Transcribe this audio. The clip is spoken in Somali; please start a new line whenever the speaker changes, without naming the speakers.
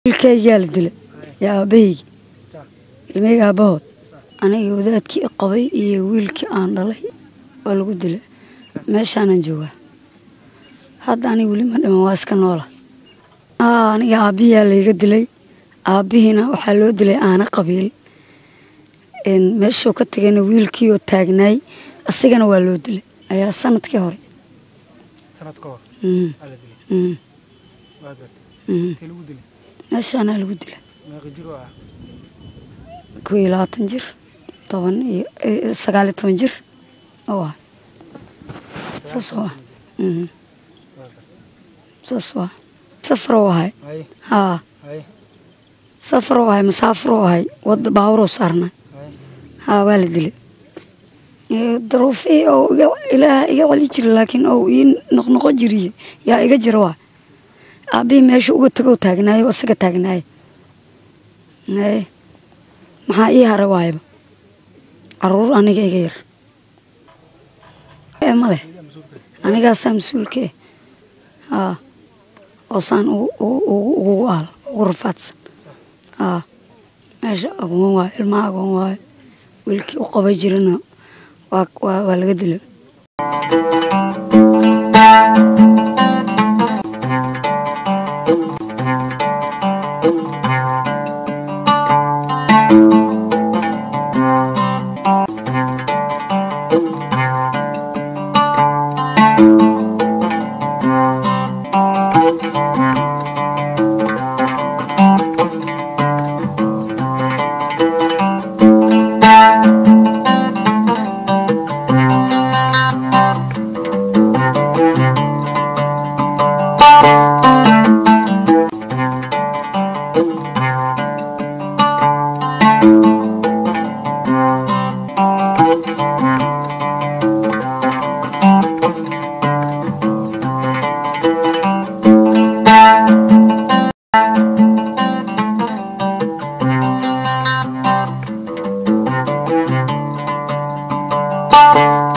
wiilkaygaa la dilay yaa aabahaygi ilmeyga aabahood aniga wadaadkii qabay iyo wiilkii aan dhalay waa lagu dilay meeshaanan joogaa hadda aniga weli ma dhiman waa iska noola aniga aabihiyaa layga dilay aabihiina waxaa loo dilay aana qabiil meeshuu ka tagayna wiilkii oo taagnaay asigana waa loo dilay ayaa sanadkii hore meeshaanaa lagu dilay 20 jir 19 jir oo ah safar oo ahay safar oo ahay musaafir oo ahay wada baawro saarnay waa la dilay daruufii oo ilaa iga wali jir laakiin oo in noqnoqo jiriye yaa iga jira waa abi meesha uga tago taagnaayo asaga taagnaay maxaa ii hara waayba caruur aniga iga yar male anigaasaa mas-uulkee oosaan ugu aal ugu rafaadsan meesha agoon waayo ilmaha agoon waayo wiilkii u qabay jirana waa laga dilay